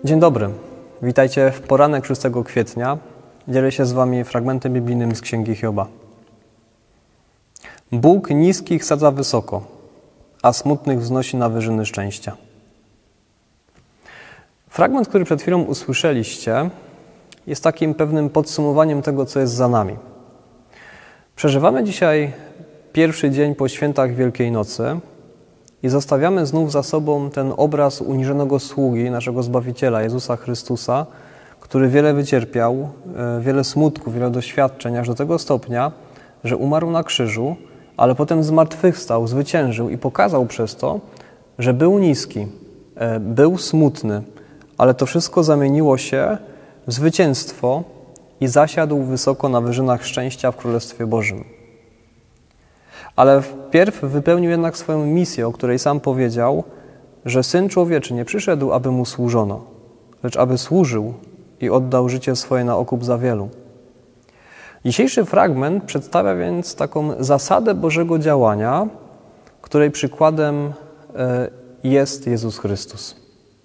Dzień dobry, witajcie w poranek 6 kwietnia. Dzielę się z Wami fragmentem biblijnym z Księgi Hioba. Bóg niskich sadza wysoko, a smutnych wznosi na wyżyny szczęścia. Fragment, który przed chwilą usłyszeliście, jest takim pewnym podsumowaniem tego, co jest za nami. Przeżywamy dzisiaj pierwszy dzień po świętach Wielkiej Nocy i zostawiamy znów za sobą ten obraz uniżonego sługi, naszego Zbawiciela, Jezusa Chrystusa, który wiele wycierpiał, wiele smutków, wiele doświadczeń, aż do tego stopnia, że umarł na krzyżu, ale potem zmartwychwstał, zwyciężył i pokazał przez to, że był niski, był smutny, ale to wszystko zamieniło się w zwycięstwo i zasiadł wysoko na wyżynach szczęścia w Królestwie Bożym. Ale wpierw wypełnił jednak swoją misję, o której sam powiedział, że Syn Człowieczy nie przyszedł, aby Mu służono, lecz aby służył i oddał życie swoje na okup za wielu. Dzisiejszy fragment przedstawia więc taką zasadę Bożego działania, której przykładem jest Jezus Chrystus.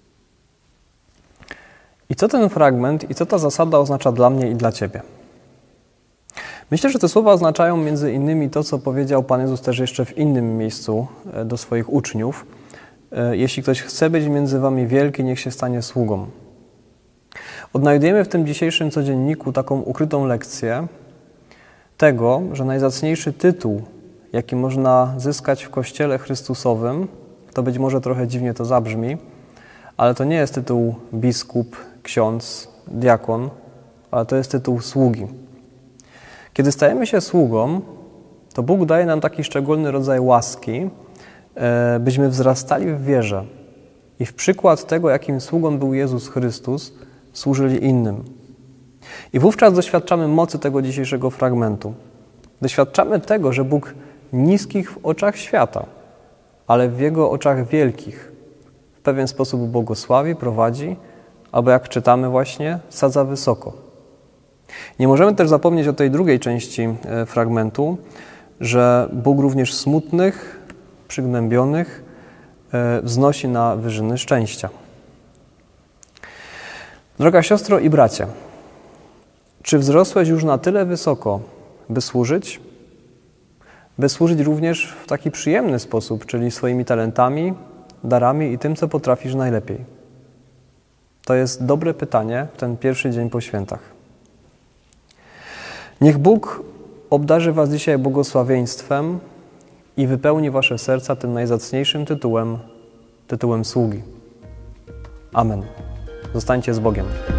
I co ten fragment i co ta zasada oznacza dla mnie i dla Ciebie? Myślę, że te słowa oznaczają między innymi to, co powiedział Pan Jezus też jeszcze w innym miejscu do swoich uczniów. Jeśli ktoś chce być między wami wielki, niech się stanie sługą. Odnajdujemy w tym dzisiejszym codzienniku taką ukrytą lekcję tego, że najzacniejszy tytuł, jaki można zyskać w Kościele Chrystusowym, to być może trochę dziwnie to zabrzmi, ale to nie jest tytuł biskup, ksiądz, diakon, ale to jest tytuł sługi. Kiedy stajemy się sługą, to Bóg daje nam taki szczególny rodzaj łaski, byśmy wzrastali w wierze i w przykład tego, jakim sługą był Jezus Chrystus, służyli innym. I wówczas doświadczamy mocy tego dzisiejszego fragmentu. Doświadczamy tego, że Bóg niskich w oczach świata, ale w Jego oczach wielkich w pewien sposób błogosławi, prowadzi, albo jak czytamy właśnie, sadza wysoko. Nie możemy też zapomnieć o tej drugiej części fragmentu, że Bóg również smutnych, przygnębionych wznosi na wyżyny szczęścia. Droga siostro i bracie, czy wzrosłeś już na tyle wysoko, by służyć? By służyć również w taki przyjemny sposób, czyli swoimi talentami, darami i tym, co potrafisz najlepiej? To jest dobre pytanie w ten pierwszy dzień po świętach. Niech Bóg obdarzy was dzisiaj błogosławieństwem i wypełni wasze serca tym najzacniejszym tytułem sługi. Amen. Zostańcie z Bogiem.